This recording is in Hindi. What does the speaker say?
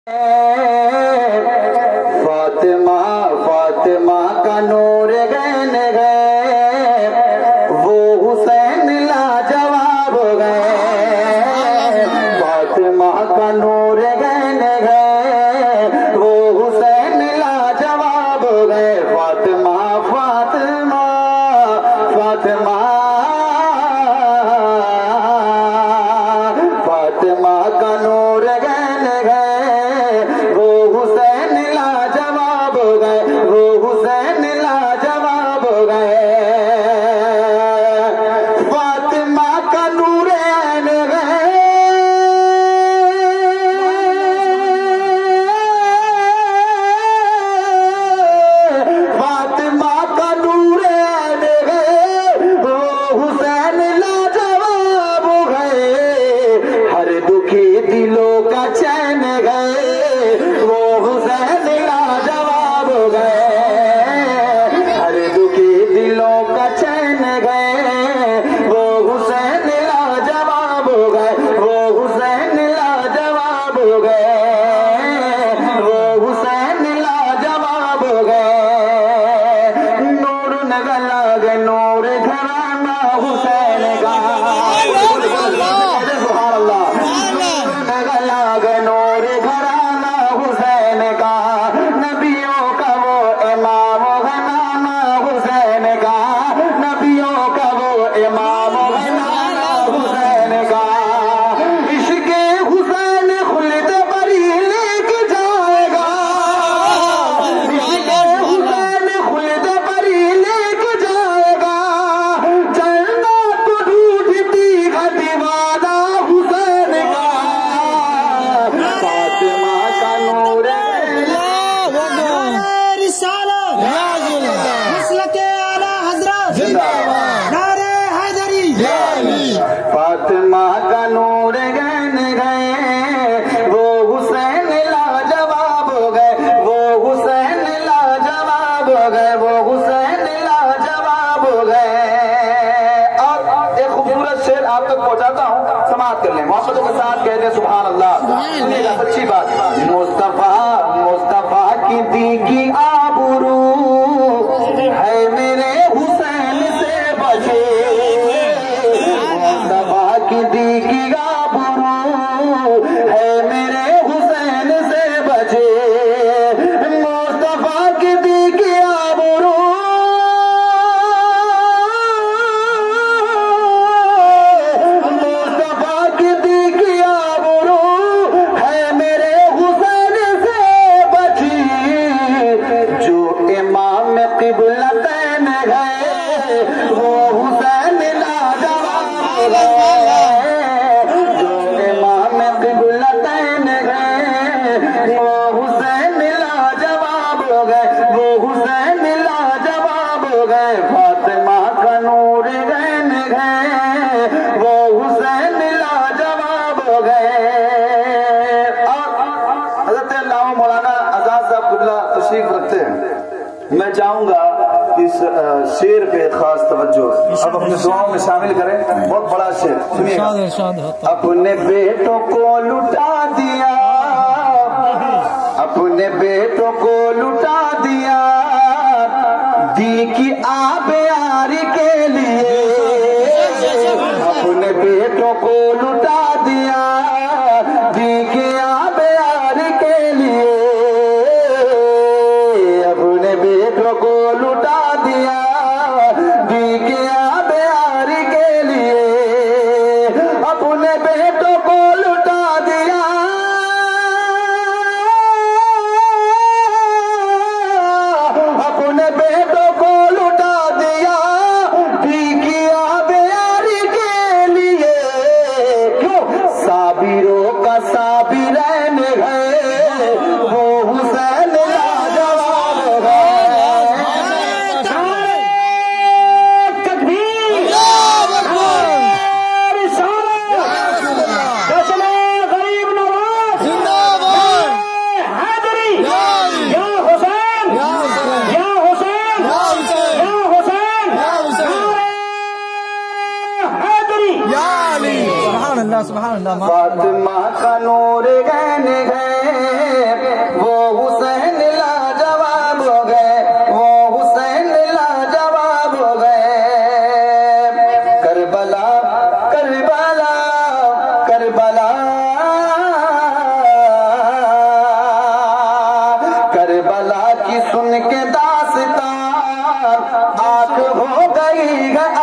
फातिमा फातिमा का नूर गैन गए, वो हुसैन लाजवाब गए। फातिमा का नूर गैन गए, वो हुसैन लाजवाब गए। फातिमा फातिमा फातिमा फातिमा का नूर गैन गए, वो हुसैन लाजवाब गए, वो हुसैन लाजवाब गए। फातिमा का नूर गैन गए, फातिमा का नूर गैन गए, वो हुसैन लाजवाब गए। हर दुखी दिलों का चैन गए, वो हुसैन लाजवाब गए। हर दुखी दिलों का चैन गए, वो हुसैन लाजवाब गए, वो हुसैन लाजवाब गए, वो हुसैन लाजवाब गए। नूर नगला गे नूर घराना हुसैन का, सुभान अल्लाह। नगला गे नूर घराना हुसैन का, नबियों का वो इमाम घराना हुसैन का, नबियों का वो इमाम घराना हुसैन का। इश्क़े हुसैन खुल्द बरी लेके जाएगा, इश्क़े हुसैन खुल्द बरी लेके जाएगा। जन्नत ढूंढती है दीवाना हुसैन का। फातिमा का नूर फातिमा का नूर गैन गए, वो हुसैन लाजवाब गए, वो हुसैन लाजवाब गए, वो हुसैन लाजवाब गए। और एक खूबसूरत शेर आप तक पहुंचाता हूँ, समाप्त कर लें, मोहब्बतों के साथ कहते हैं सुभान अल्लाह। सुनिएगा, सच्ची बात। मुस्तफा मुस्तफा की दी की आबरू है मेरे हुसैन से बचे। मुस्तफा की दी की आबरू है मेरे हुसैन से बचे। मुस्तफा की दी की आबरू मुस्तफा की दी की आबरू है मेरे हुसैन से बची। जो इमाम क़िबलतैन गए, वो हुसैन लाजवाब गए। जो इमाम क़िबलतैन गए, वो हुसैन लाजवाब गए, वो हुसैन लाजवाब गए। फातिमा का नूर गैन गए, वो हुसैन लाजवाब गए। हज़रत अल्लामा मौलाना आजाद साहब कुबला तशरीफ रखते हैं। मैं चाहूंगा इस शेर पे खास तवज्जो अब अपने दुआओं में शामिल करें। बहुत बड़ा शेर सुनिए। अपने बेटों को लुटा दिया, अपने बेटों को लुटा दिया, दी की आब यारी के लिए। अपने बेटों को लुटा दिया, दी की आब यारी के लिए। अपने बेटों को लुटा दिया, दी की आब यारी के लिए। अपने बेटों को लुटा दिया, अपने बेटों को लुटा दिया, दी की आब यारी के लिए। क्यों? साबिरों का साबिरैन है, वो हुसैन लाजवाब है। तकबीर गरीब नवाज हैदरी, या हुसैन या हुसैन या हुसैन हैदरी या अली। सुभान अल्लाह सुभान अल्लाह। फातिमा का नूर गैन गए, की सुन के दास्तान आँख हो गई है